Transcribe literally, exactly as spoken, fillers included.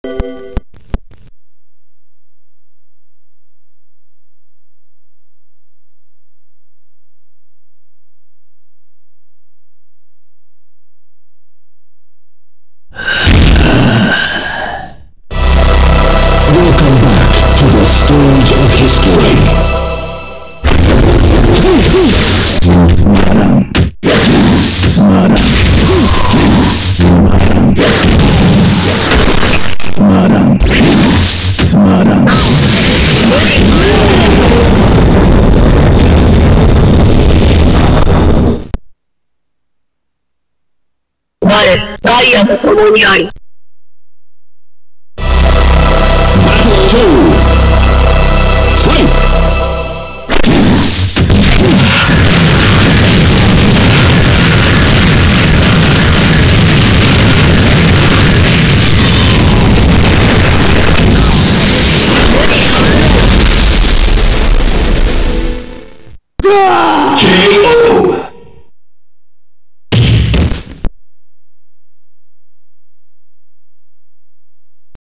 Welcome back to the stage of history. Madam. Madam. Madam. Madam. Madam. 我、ダイヤと共にあり。 Battle two. Fight. K O